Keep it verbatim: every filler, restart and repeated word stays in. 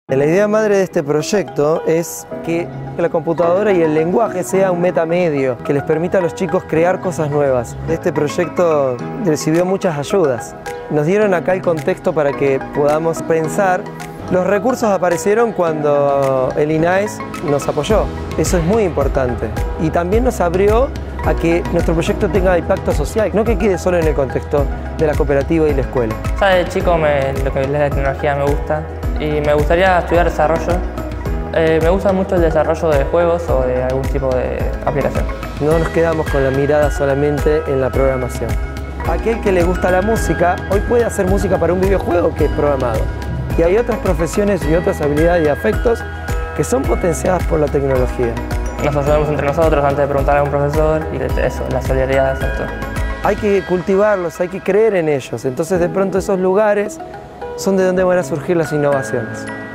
La idea madre de este proyecto es que la computadora y el lenguaje sea un metamedio que les permita a los chicos crear cosas nuevas. Este proyecto recibió muchas ayudas. Nos dieron acá el contexto para que podamos pensar. Los recursos aparecieron cuando el I N A E S nos apoyó. Eso es muy importante. Y también nos abrió a que nuestro proyecto tenga impacto social, no que quede solo en el contexto de la cooperativa y la escuela. Ya de chico me, lo que es la tecnología me gusta y me gustaría estudiar desarrollo. Eh, me gusta mucho el desarrollo de juegos o de algún tipo de aplicación. No nos quedamos con la mirada solamente en la programación. Aquel que le gusta la música, hoy puede hacer música para un videojuego que es programado. Y hay otras profesiones y otras habilidades y afectos que son potenciadas por la tecnología. Nos ayudamos entre nosotros antes de preguntar a un profesor y eso, la solidaridad del sector. Hay que cultivarlos, hay que creer en ellos. Entonces de pronto esos lugares son de donde van a surgir las innovaciones.